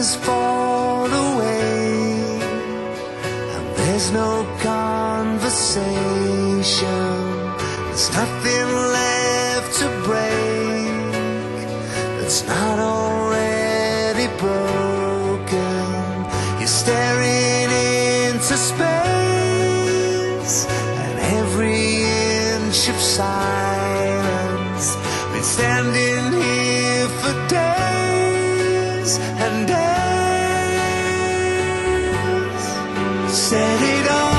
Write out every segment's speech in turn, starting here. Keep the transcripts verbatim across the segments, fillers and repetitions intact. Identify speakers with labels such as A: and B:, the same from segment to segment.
A: dreams fall away, and there's no conversation. There's nothing left to break that's not already broken. You're staring into space, and every inch of silence been standing here for days and days. Set it on.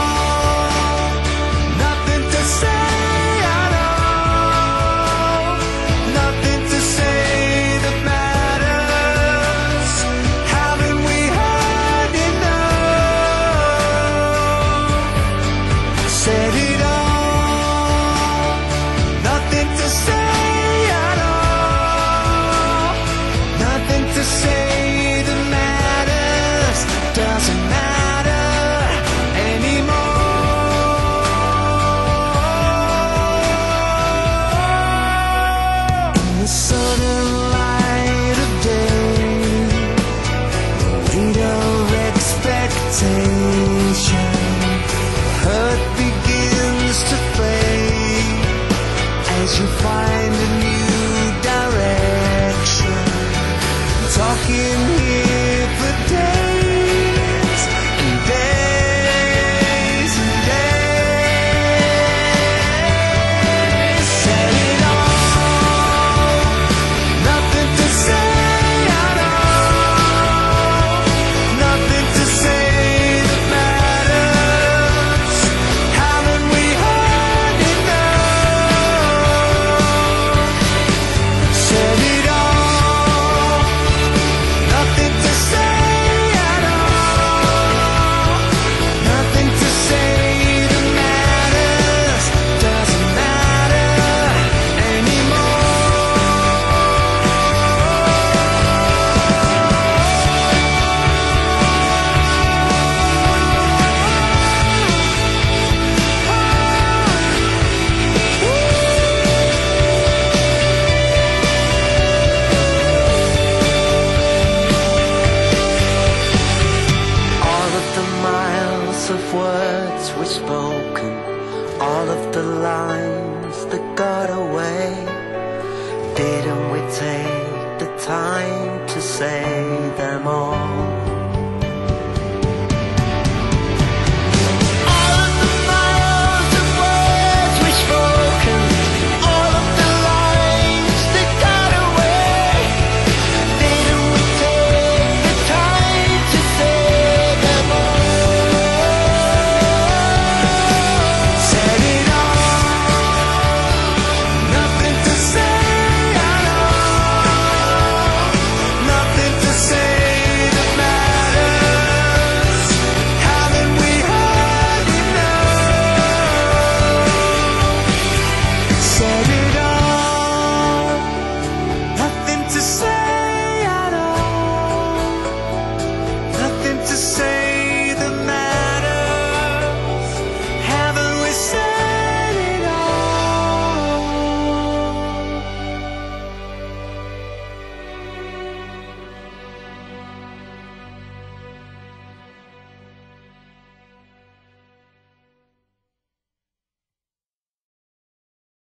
A: Hurt begins to fade as you find a new direction. Talking here for days and days and days. Set it on, nothing to say at all, nothing to say. All of the lines that got away, didn't we take the time to say them all?